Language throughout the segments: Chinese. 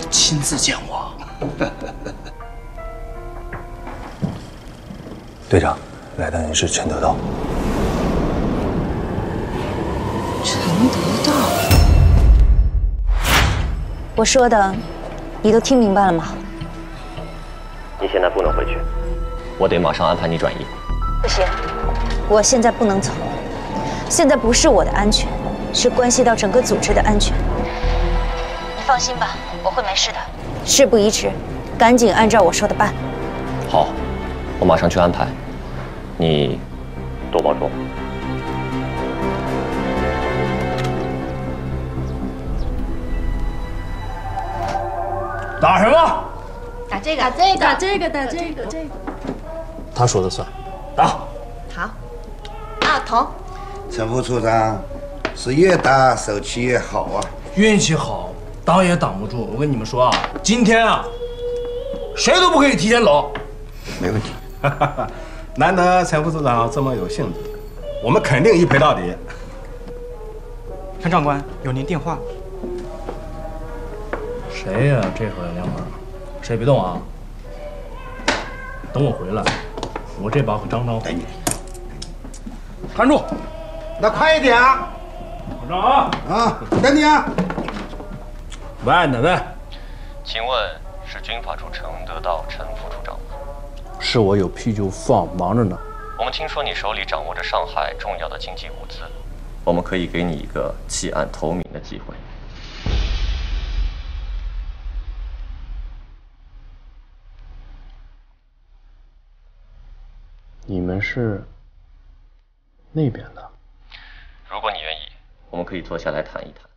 亲自见我。 队长，来的人是陈得道。 陈得道，我说的，你都听明白了吗？ 你现在不能回去，我得马上安排你转移。 不行，我现在不能走。现在不是我的安全，是关系到整个组织的安全。你放心吧，我会没事的。事不宜迟，赶紧按照我说的办。 好，我马上去安排。你多保重。 打什么？ 打这个，打这个，打这个，打这个，这个。 他说的算。打。 好。啊，同。 陈副处长是越打手气越好啊。 运气好，挡也挡不住。我跟你们说啊，今天啊，谁都不可以提前走。 没问题。 难得陈副处长这么有兴致，我们肯定一赔到底。 陈长官，有您电话。 谁呀？这会儿亮门，谁别动啊！等我回来，我这把可张张。 等你。 站住！ 那快一点啊！ 保障啊！ 啊，等你啊！ 问的问。 请问是军法处陈得道陈副处长吗？ 是我有屁就放，忙着呢。 我们听说你手里掌握着上海重要的经济物资，我们可以给你一个弃暗投明的机会。 你们是那边的？ 如果你愿意，我们可以坐下来谈一谈。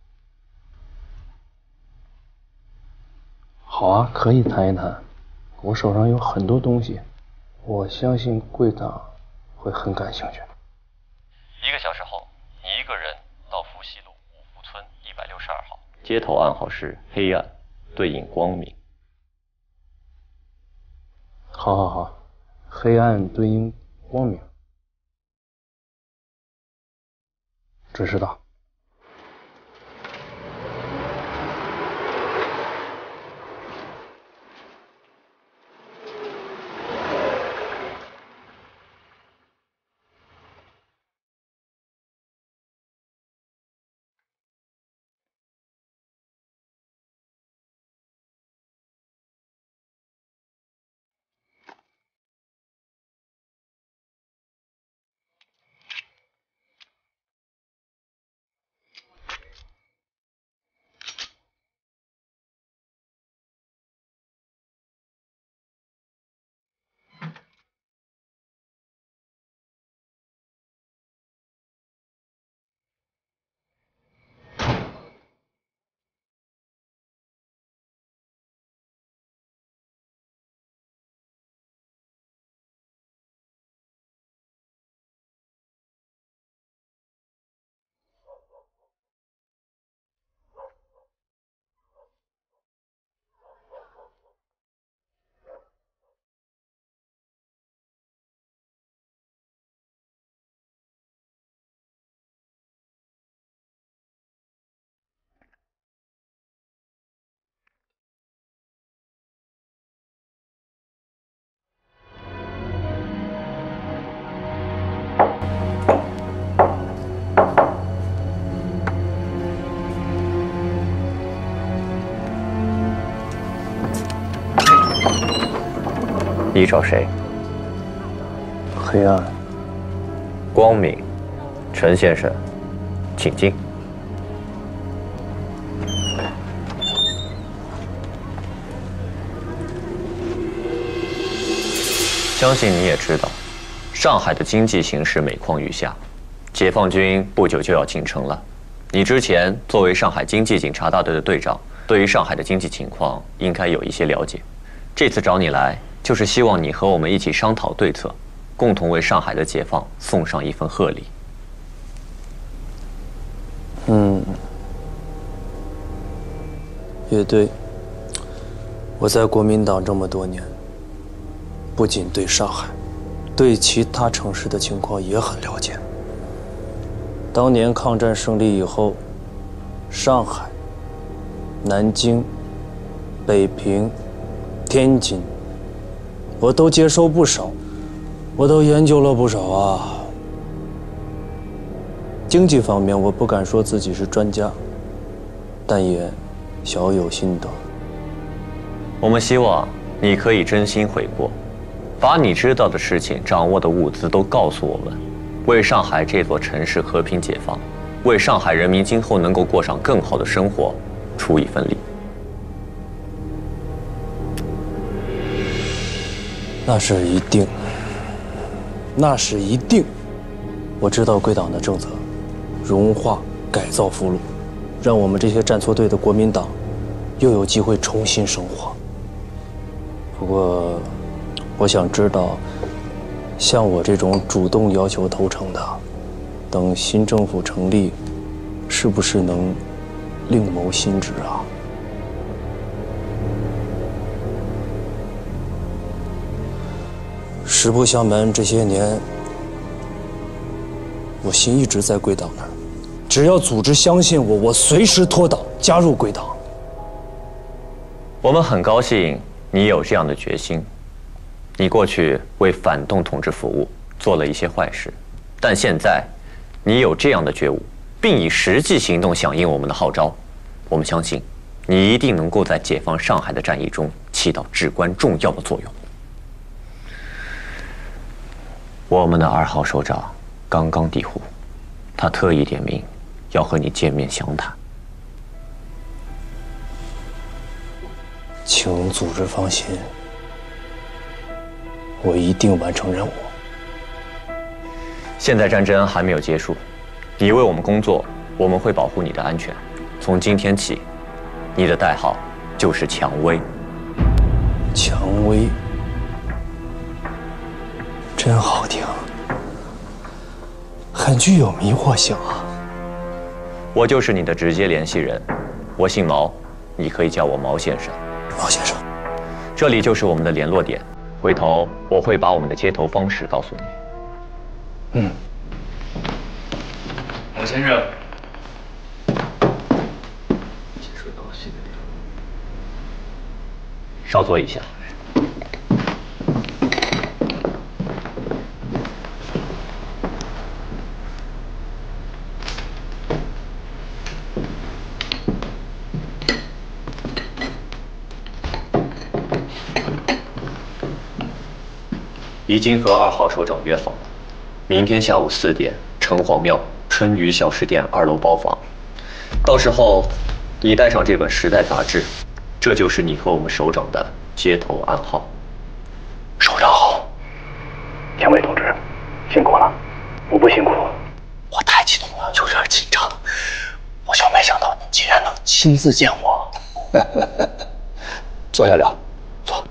好啊，可以谈一谈。我手上有很多东西，我相信贵长会很感兴趣。 1个小时后，你一个人到福西路五福村162号，接头暗号是黑暗，对应光明。 好好好，黑暗对应光明。指示到。 你找谁？ 黑暗， 光明，陈先生，请进。相信你也知道，上海的经济形势每况愈下，解放军不久就要进城了。你之前作为上海经济警察大队的队长，对于上海的经济情况应该有一些了解。这次找你来，就是希望你和我们一起商讨对策，共同为上海的解放送上一份贺礼。 也对。我在国民党这么多年，不仅对上海，对其他城市的情况也很了解。当年抗战胜利以后，上海、南京、 北平、天津，我都接受不少，我都研究了不少啊。经济方面，我不敢说自己是专家，但也小有心得。 我们希望你可以真心悔过，把你知道的事情、掌握的物资都告诉我们，为上海这座城市和平解放，为上海人民今后能够过上更好的生活出一份力。 那是一定，那是一定。我知道贵党的政策，融化、改造俘虏，让我们这些站错队的国民党又有机会重新生活。不过，我想知道，像我这种主动要求投诚的，等新政府成立，是不是能另谋新职啊？实不相瞒，这些年我心一直在贵党那儿。只要组织相信我，我随时脱党加入贵党。 我们很高兴你有这样的决心。你过去为反动统治服务，做了一些坏事，但现在你有这样的觉悟，并以实际行动响应我们的号召，我们相信你一定能够在解放上海的战役中起到至关重要的作用。我们的2号首长刚刚抵沪，他特意点名要和你见面详谈。 请组织放心，我一定完成任务。 现在战争还没有结束，你为我们工作，我们会保护你的安全。从今天起，你的代号就是蔷薇。 蔷薇，真好听，很具有迷惑性啊。 我就是你的直接联系人，我姓毛，你可以叫我毛先生。 毛先生， 这里就是我们的联络点，回头我会把我们的接头方式告诉你。 嗯。 毛先生， 稍坐一下。已经和2号首长约访了，明天下午4点，城隍庙春雨小吃店2楼包房。到时候，你带上这本《时代》杂志，这就是你和我们首长的接头暗号。 首长好，两位同志，辛苦了。我不辛苦，我太激动了，有点紧张。我就没想到你竟然能亲自见我。坐下聊，坐。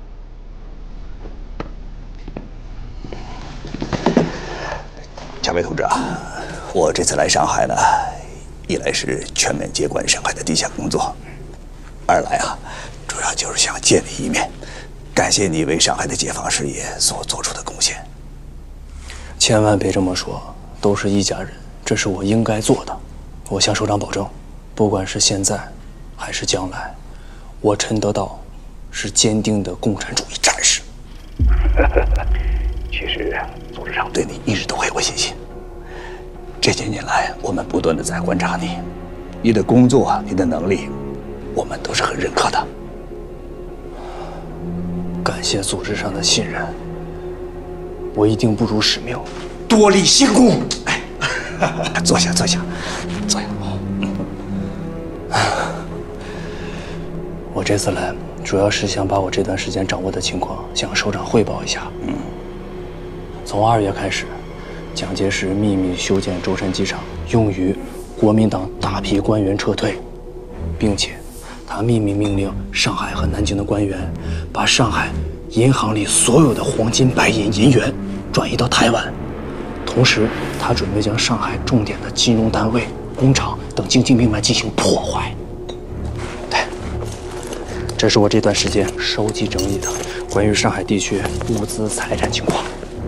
蒋伟同志啊，我这次来上海呢，一来是全面接管上海的地下工作，二来啊，主要就是想见你一面，感谢你为上海的解放事业所做出的贡献。 千万别这么说，都是一家人，这是我应该做的。我向首长保证，不管是现在还是将来，我陈德道是坚定的共产主义战士。 其实组织上对你一直都很有信心。这些年来，我们不断的在观察你，你的工作、你的能力，我们都是很认可的。 感谢组织上的信任，我一定不辱使命， 多立新功。哎，坐下，坐下，坐下。 我这次来，主要是想把我这段时间掌握的情况向首长汇报一下。从2月开始，蒋介石秘密修建舟山机场，用于国民党大批官员撤退，并且他秘密命令上海和南京的官员把上海银行里所有的黄金、白银、银元转移到台湾。同时，他准备将上海重点的金融单位、工厂等经济命脉进行破坏。对，这是我这段时间收集整理的关于上海地区物资财产情况，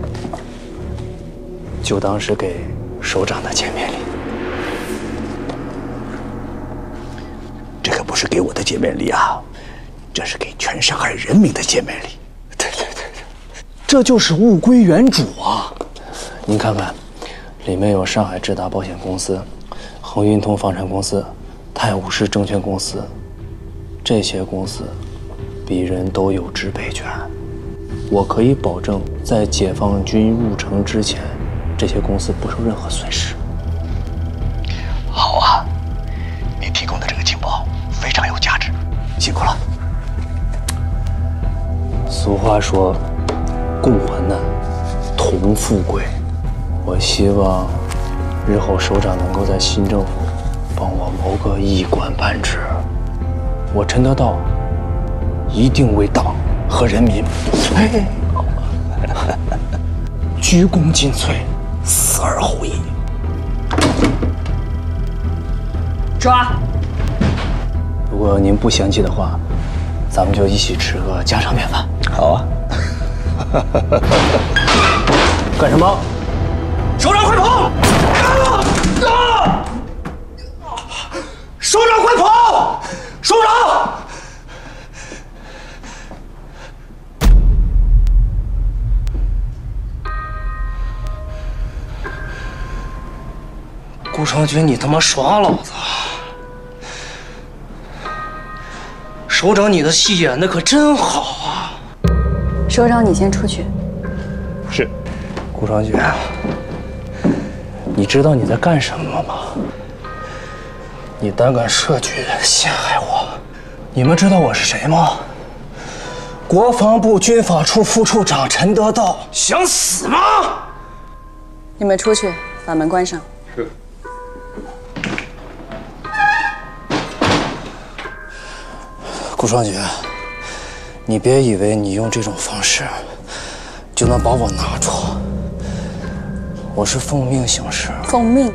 就当是给首长的见面礼。 这可不是给我的见面礼啊， 这是给全上海人民的见面礼。 对，这就是物归原主啊！您看看，里面有上海智达保险公司、恒运通房产公司、泰晤士证券公司，这些公司比人都有支配权。我可以保证，在解放军入城之前，这些公司不受任何损失。 好啊，你提供的这个情报非常有价值，辛苦了。 俗话说，共患难，同富贵。我希望日后首长能够在新政府帮我谋个一官半职。我陈得道一定为党和人民，鞠躬尽瘁，死而后已。 抓！ 如果您不嫌弃的话，咱们就一起吃个家常便饭。 好啊。 干什么？ 首长快跑！首长快跑！首长！ 顾长军，你他妈耍老子！首长，你的戏演的可真好啊！ 首长，你先出去。 是。 顾长军，你知道你在干什么吗？你胆敢设局陷害我！你们知道我是谁吗？国防部军法处副处长陈得道。想死吗？ 你们出去，把门关上。 是。 顾双杰，你别以为你用这种方式就能把我拿住。我是奉命行事。 奉命？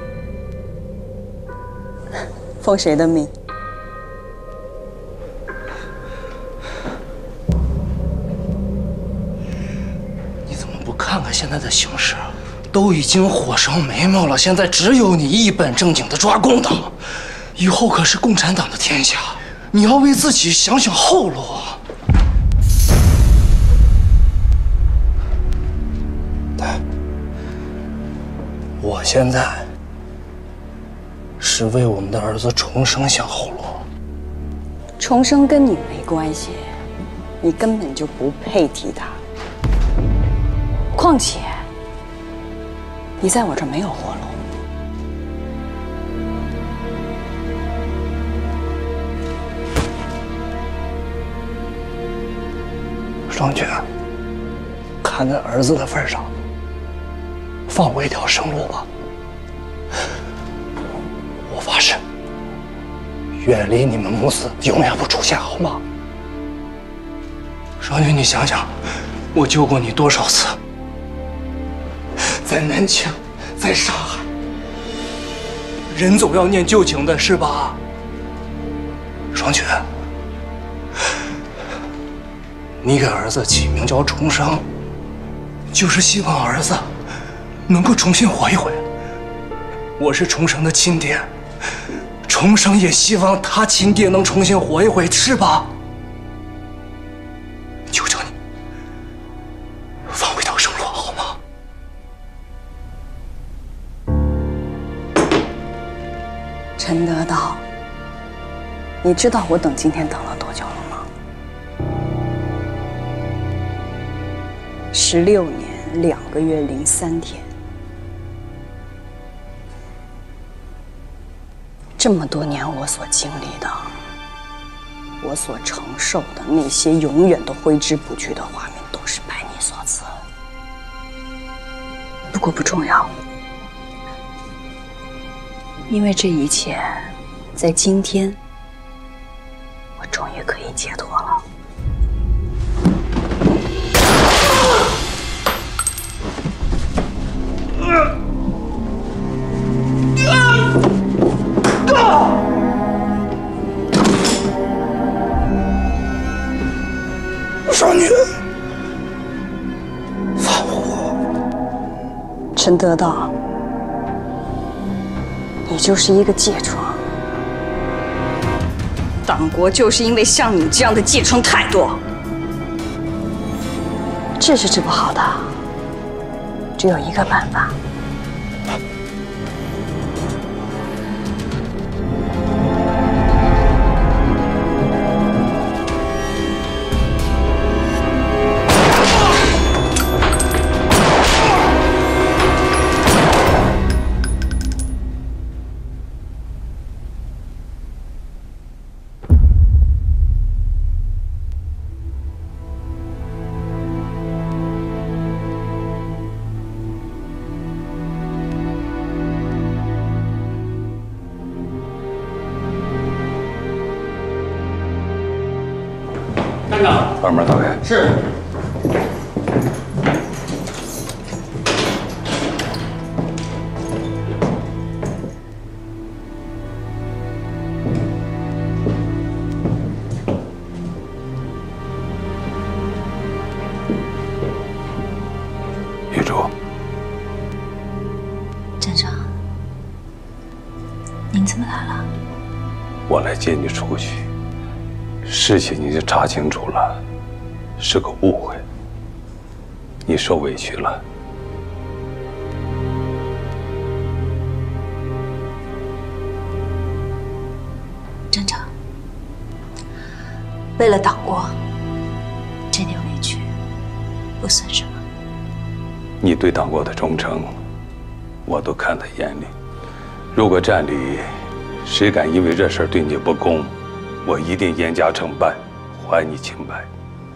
奉谁的命？ 你怎么不看看现在的形势？都已经火烧眉毛了，现在只有你一本正经的抓共党，以后可是共产党的天下。你要为自己想想后路啊！对，我现在是为我们的儿子重生想后路。 重生跟你没关系，你根本就不配提他。况且，你在我这儿没有活路。 双绝，看在儿子的份上，放我一条生路吧。我发誓，远离你们母子，永远不出现，好吗？双绝，你想想，我救过你多少次？在南京，在上海，人总要念旧情的，是吧？双绝。你给儿子起名叫重生，就是希望儿子能够重新活一回。我是重生的亲爹，重生也希望他亲爹能重新活一回，是吧？求求你，放我一条生路好吗？ 陈得道，你知道我等今天等了多久了吗？16年2个月03天，这么多年我所经历的，我所承受的那些永远都挥之不去的画面，都是拜你所赐。不过不重要，因为这一切，在今天，我终于可以解脱了。 少女，放我！ 陈得道，你就是一个疥疮， 党国就是因为像你这样的借城太多，治是治不好的，只有一个办法。 站长， 二门导员。 是。 玉竹。 站长，您怎么来了？ 我来接你出去。 事情已经查清楚了，是个误会，你受委屈了。 站长，为了党国，这点委屈不算什么。 你对党国的忠诚，我都看在眼里。如果站里谁敢因为这事儿对你不公， 我一定严加惩办，还你清白。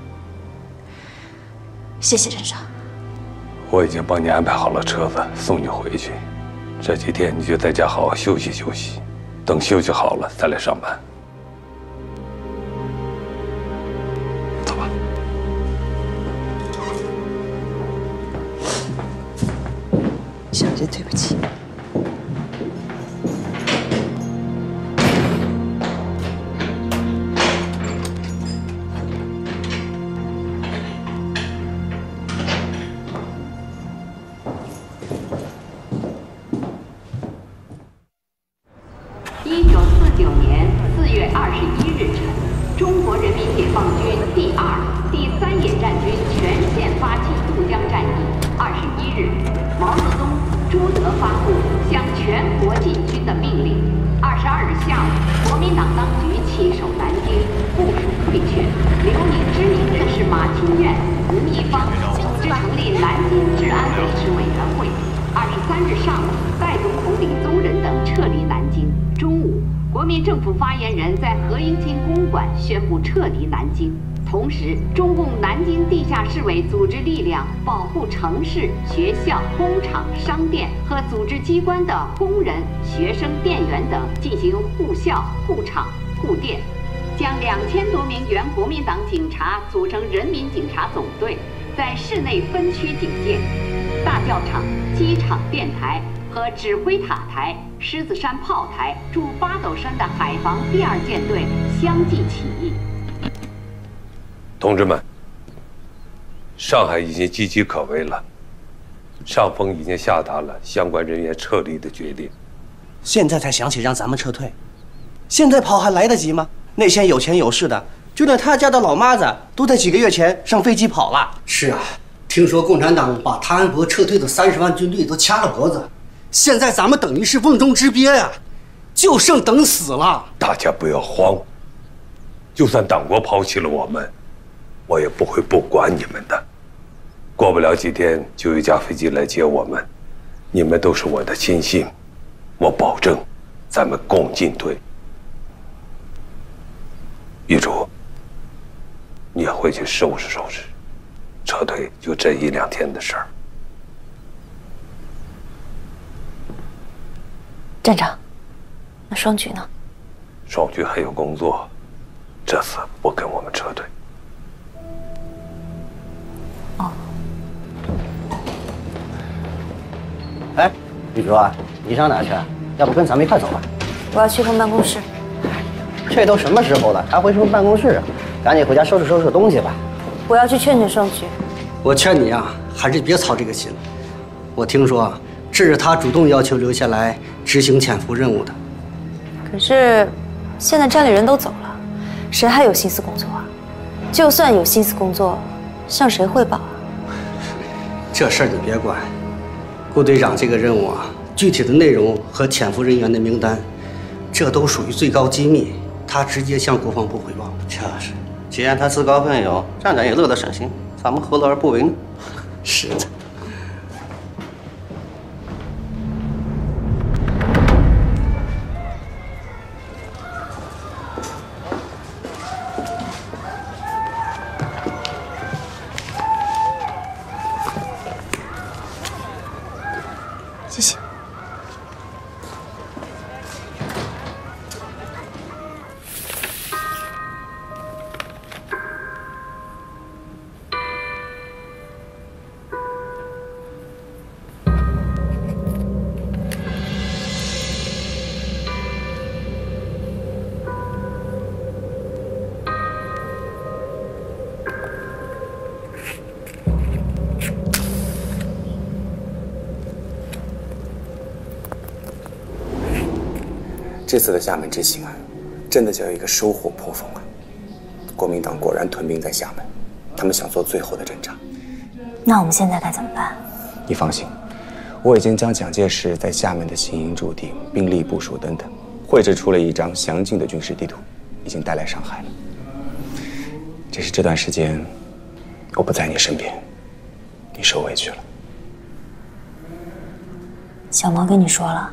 谢谢站长。 我已经帮你安排好了车子，送你回去。这几天你就在家好好休息休息，等休息好了再来上班。走吧。 小姐，对不起。 1949年4月21日晨，中国人民解放军第2、第3野战军全线发起渡江战役。21日，毛泽东、朱德发布向全国进军的命令。22日下午，国民党当局弃守南京，部署退却。留你知名人士马清苑、吴一芳组织成立南京治安维持委员会。23日上午，代总统李宗仁等撤离南京。 中午，国民政府发言人在何应钦公馆宣布撤离南京。同时，中共南京地下市委组织力量保护城市、学校、工厂、商店和组织机关的工人、学生、店员等进行护校、护厂、护店，将2000多名原国民党警察组成人民警察总队，在市内分区警戒，大教场、机场、电台 和指挥塔台、狮子山炮台驻八斗山的海防第2舰队相继起义。 同志们，上海已经岌岌可危了，上峰已经下达了相关人员撤离的决定。 现在才想起让咱们撤退，现在跑还来得及吗？那些有钱有势的，就连他家的老妈子都在几个月前上飞机跑了。 是啊，听说共产党把谭安伯撤退的30万军队都掐了脖子。 现在咱们等于是瓮中之鳖呀，就剩等死了。 大家不要慌，就算党国抛弃了我们，我也不会不管你们的。过不了几天，就有一架飞机来接我们，你们都是我的亲信，我保证，咱们共进退。玉竹，你也回去收拾收拾，撤退就这1、2天的事儿。 站长，那双举呢？ 双举还有工作，这次不跟我们撤退。 哦。 哎，玉竹啊，你上哪去？要不跟咱们一块走吧？ 我要去趟办公室。 这都什么时候了，还回什么办公室啊？赶紧回家收拾收拾东西吧。 我要去劝劝双举。 我劝你啊，还是别操这个心。我听说，这是他主动要求留下来执行潜伏任务的。 可是，现在站里人都走了， 谁还有心思工作啊？就算有心思工作，向谁汇报啊？ 这事儿你别管，顾队长这个任务啊，具体的内容和潜伏人员的名单，这都属于最高机密，他直接向国防部汇报。 就是，既然他自告奋勇，站长也乐得省心，咱们何乐而不为呢？ 是的。 谢谢。 这次的厦门之行啊，真的叫一个收获颇丰啊！国民党果然屯兵在厦门，他们想做最后的阵仗。 那我们现在该怎么办？ 你放心，我已经将蒋介石在厦门的行营驻地、兵力部署等等，绘制出了一张详尽的军事地图，已经带来上海了。只是这段时间我不在你身边，你受委屈了。 小毛跟你说了。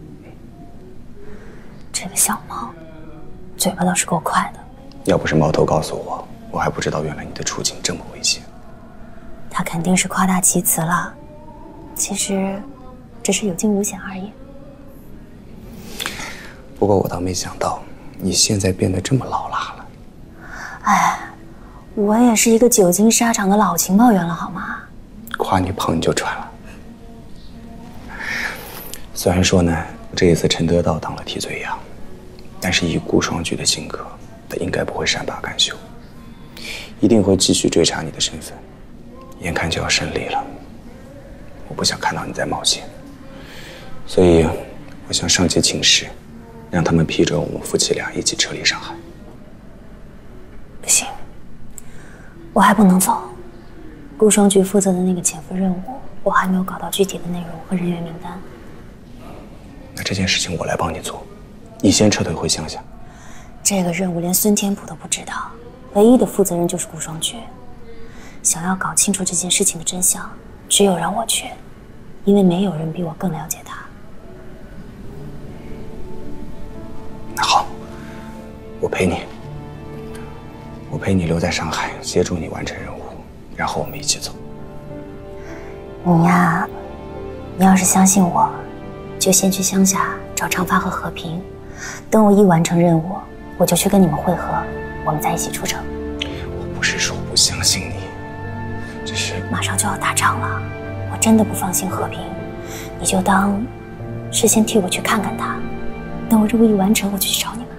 这个小毛，嘴巴倒是够快的。 要不是毛头告诉我，我还不知道原来你的处境这么危险。 他肯定是夸大其词了，其实只是有惊无险而已。 不过我倒没想到，你现在变得这么老辣了。 哎，我也是一个久经沙场的老情报员了，好吗？ 夸你胖你就喘了。虽然说呢，这一次陈得道当了替罪羊，但是以顾双菊的性格，他应该不会善罢甘休，一定会继续追查你的身份。眼看就要胜利了，我不想看到你在冒险，所以我向上级请示，让他们批准我们夫妻俩一起撤离上海。 不行，我还不能走。顾双菊负责的那个潜伏任务，我还没有搞到具体的内容和人员名单。 那这件事情我来帮你做，你先撤退回乡下。 这个任务连孙天普都不知道，唯一的负责人就是顾双菊。想要搞清楚这件事情的真相，只有让我去，因为没有人比我更了解他。 那好，我陪你，我陪你留在上海，协助你完成任务，然后我们一起走。 你呀，你要是相信我，就先去乡下找长发和和平，等我一完成任务，我就去跟你们会合，我们再一起出城。 我不是说不相信你，只是马上就要打仗了，我真的不放心和平，你就当是先替我去看看他，等我任务一完成，我就去找你们。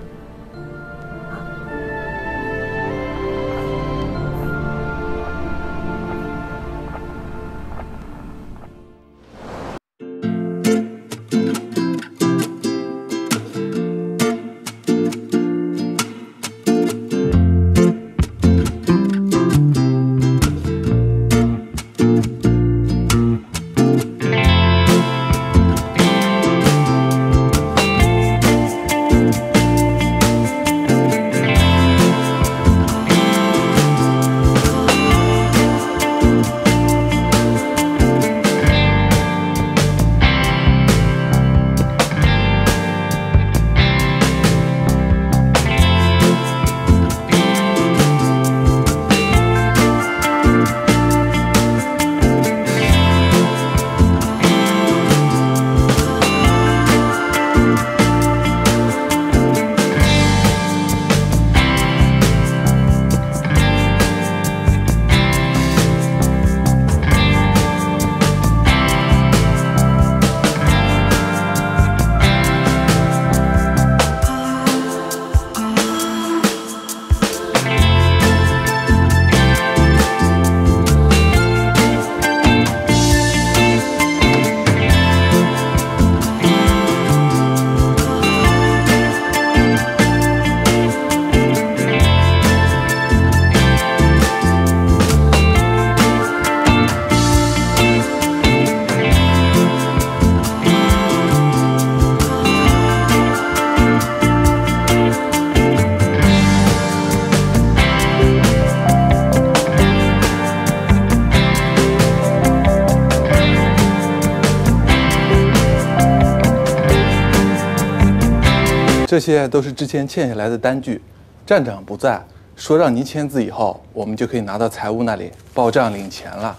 这些都是之前欠下来的单据，站长不在，说让您签字以后，我们就可以拿到财务那里报账领钱了。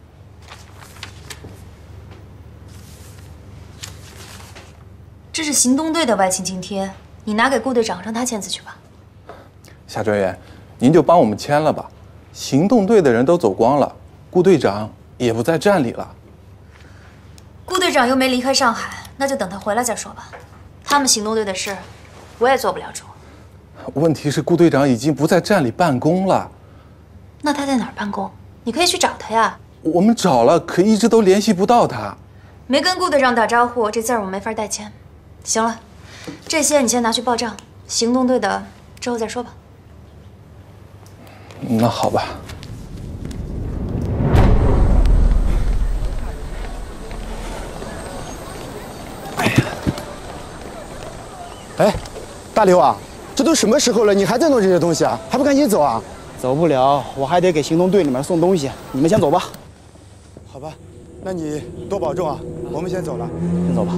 这是行动队的外勤津贴，你拿给顾队长，让他签字去吧。 夏专员，您就帮我们签了吧。行动队的人都走光了，顾队长也不在站里了。 顾队长又没离开上海，那就等他回来再说吧。他们行动队的事，我也做不了主。 问题是顾队长已经不在站里办公了。 那他在哪儿办公？你可以去找他呀。 我们找了，可一直都联系不到他。 没跟顾队长打招呼，这字儿我没法代签。行了，这些你先拿去报账，行动队的之后再说吧。 那好吧。 哎，大刘啊，这都什么时候了，你还在弄这些东西啊？还不赶紧走啊？ 走不了，我还得给行动队里面送东西。你们先走吧。 好吧，那你多保重啊。我们先走了。 先走吧。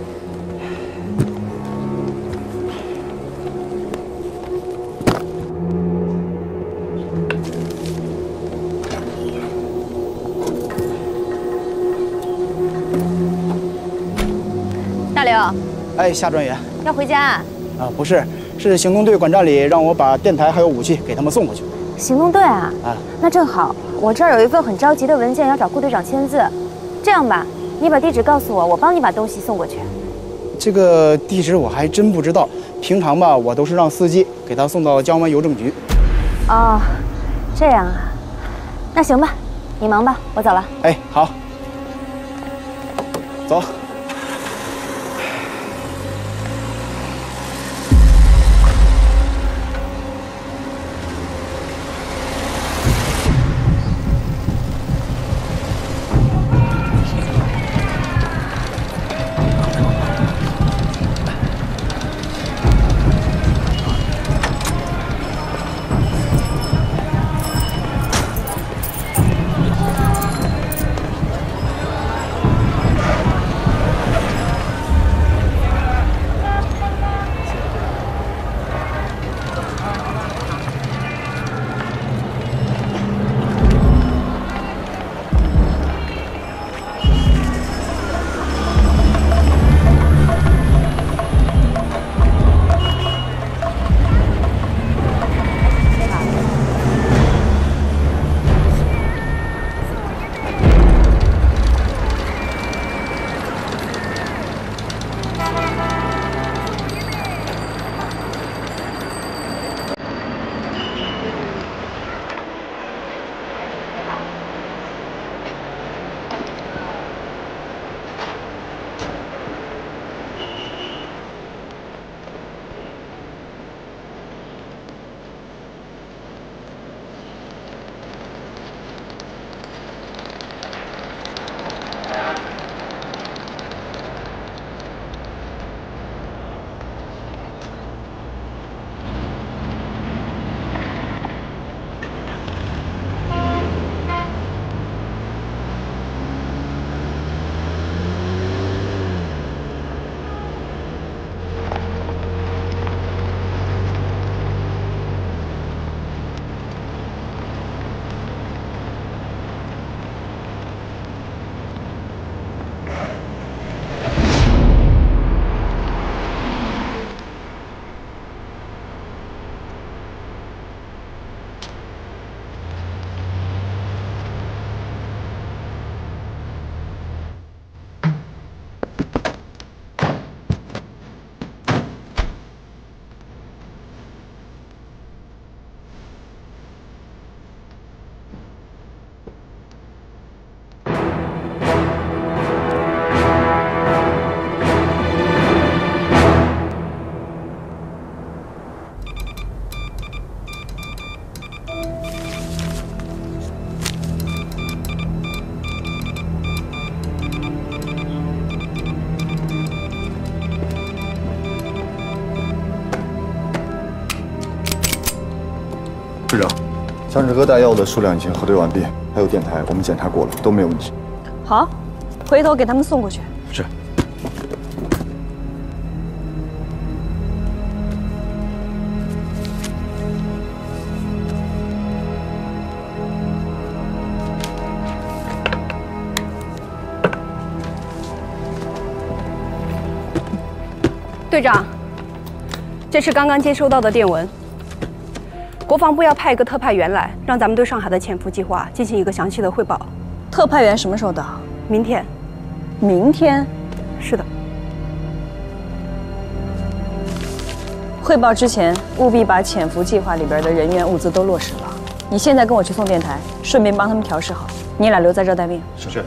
大刘， 哎，夏专员， 要回家啊？ 不是，是行动队管站里让我把电台还有武器给他们送过去。 行动队啊？ 啊， 那正好，我这儿有一份很着急的文件要找顾队长签字。这样吧，你把地址告诉我，我帮你把东西送过去。 这个地址我还真不知道，平常吧，我都是让司机给他送到江湾邮政局。 哦，这样啊，那行吧，你忙吧，我走了。 哎，好，走。 队长，枪支和弹药的数量已经核对完毕，还有电台，我们检查过了，都没有问题。 好，回头给他们送过去。 是。 队长，这是刚刚接收到的电文。国防部要派一个特派员来，让咱们对上海的潜伏计划进行一个详细的汇报。 特派员什么时候到？ 明天。 明天？ 是的。 汇报之前，务必把潜伏计划里边的人员物资都落实了。你现在跟我去送电台，顺便帮他们调试好。你俩留在这儿待命。 是。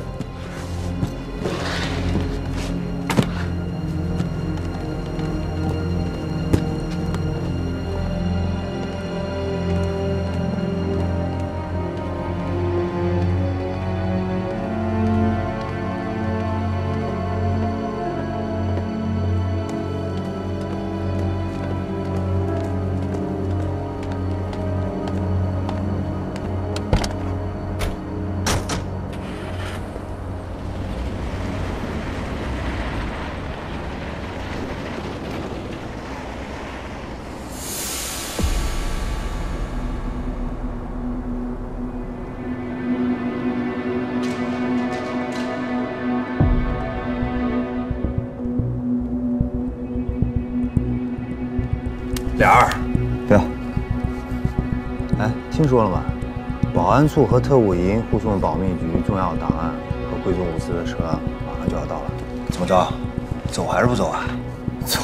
俩儿，不要。哎，听说了吗？保安处和特务营护送保密局重要档案和贵重物资的车马上就要到了。怎么着？走还是不走啊？走。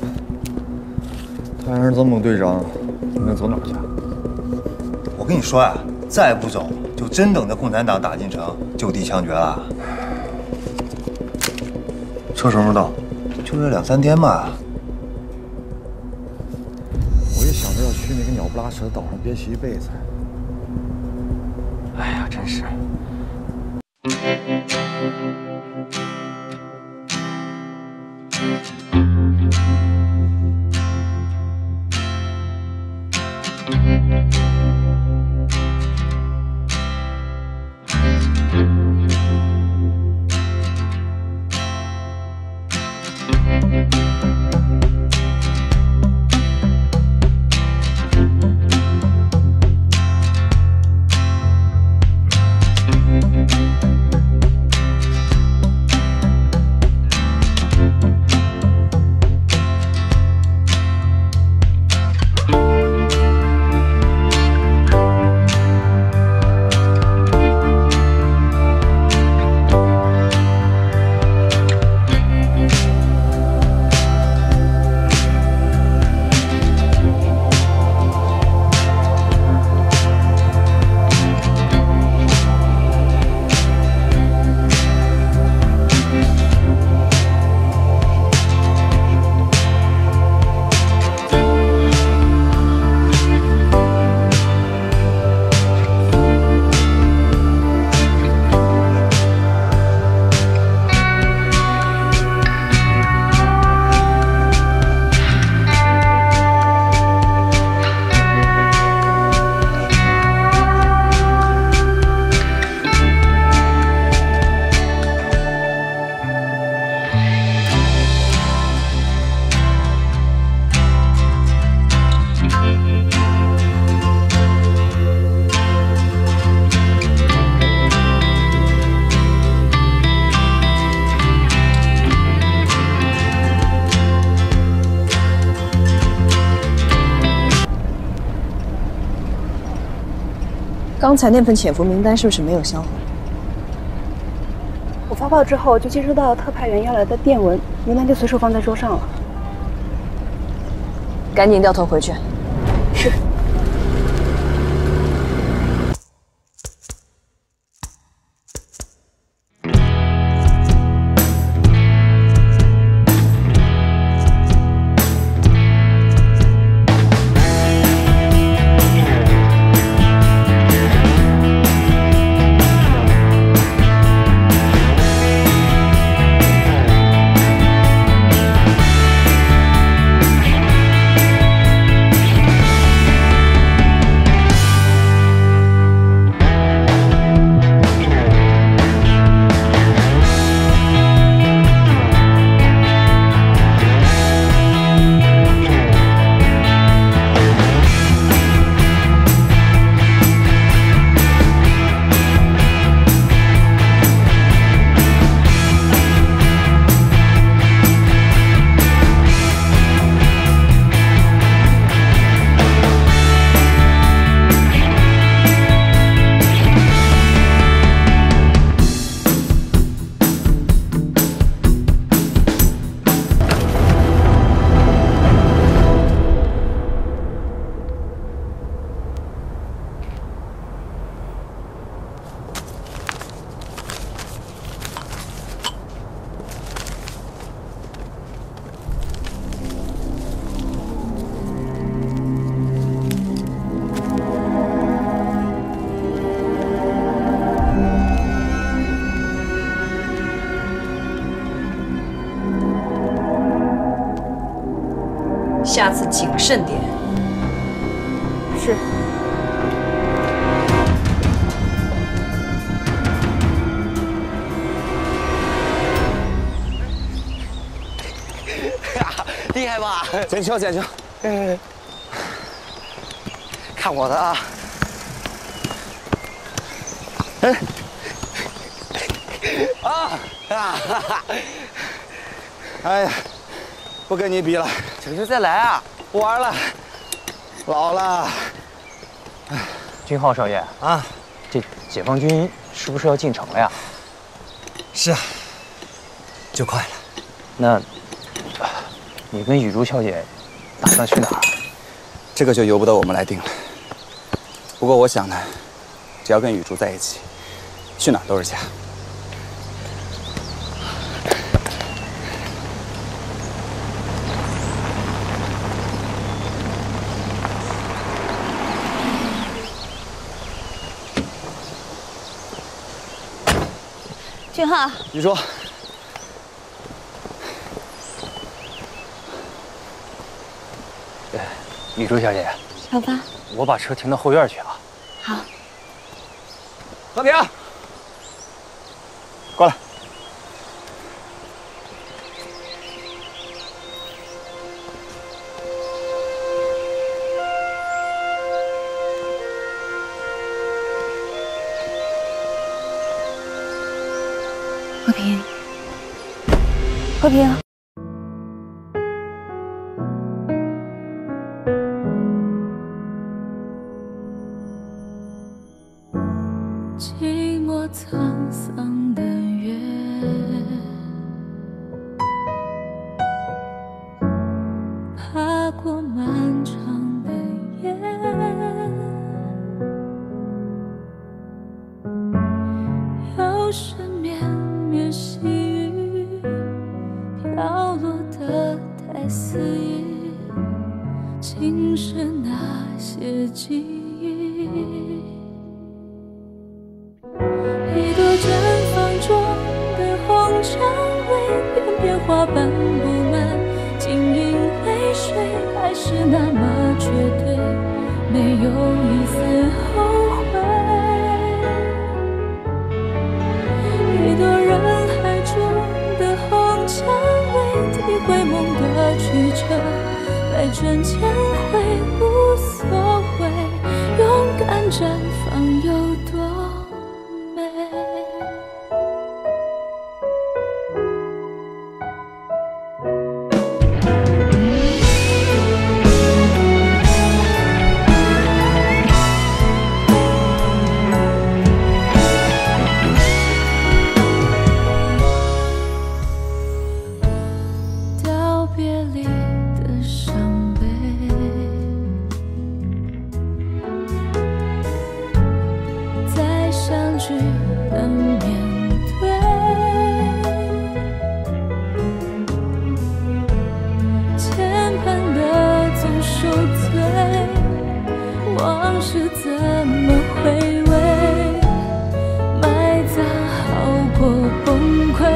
他要是曾猛队长，你能走哪儿去？我跟你说啊，再不走，就真等着共产党打进城，就地枪决了。车什么时候到？就这2、3天吧。我也想着要去那个鸟不拉屎的岛上憋屈一辈子。哎呀，真是。 刚才那份潜伏名单是不是没有销毁？ 我发报之后就接收到特派员要来的电文，名单就随手放在桌上了。 赶紧掉头回去。 是。 谨慎点。是。 厉害吧？ 捡球，捡球。 看我的啊！哎， 哈哈！哎呀，不跟你比了， 请求再来啊！ 不玩了，老了。 君浩少爷啊，这解放军是不是要进城了呀？ 是啊，就快了。 那，你跟雨珠小姐打算去哪儿？ 这个就由不得我们来定了。不过我想呢，只要跟雨珠在一起，去哪儿都是家。 俊浩， 雨珠， 雨珠小姐， 小发， 我把车停到后院去啊。 好。 和平，过来。 和平，和平。 寂寞沧桑的月，爬过漫长的夜，有时绵绵细雨飘落的太肆意，侵蚀那些记忆。一朵绽放中的红蔷薇，片片花瓣布满，晶莹泪水，还是那么绝对，没有一丝后悔。一朵人海中的红蔷薇，体会梦的曲折，百转千回无所谓，勇敢绽放有多美。道别离的伤悲，再相聚的面对，牵绊的总受罪，往事怎么回味，埋葬好过崩溃。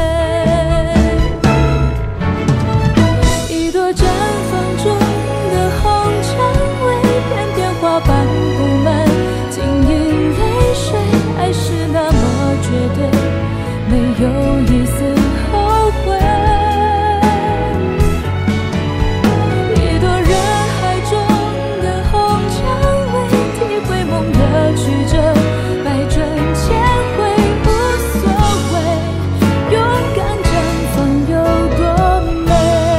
一朵绽放中的红蔷薇，片片花瓣布满，晶莹泪水，爱是那么绝对，没有一丝后悔。一朵人海中的红蔷薇，体会梦的曲折，百转千回无所谓，勇敢绽放有多美。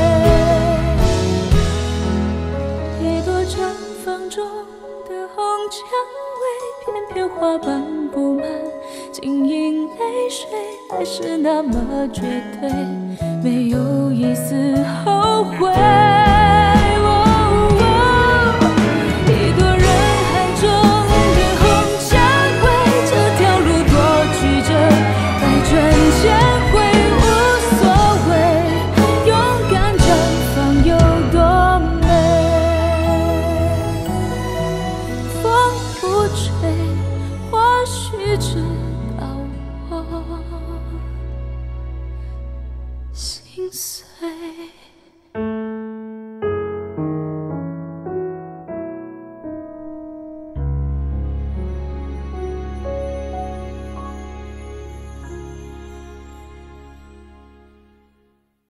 一朵绽放中的红蔷薇，片片花瓣布满，晶莹泪水，还是那么绝对，没有一丝后悔。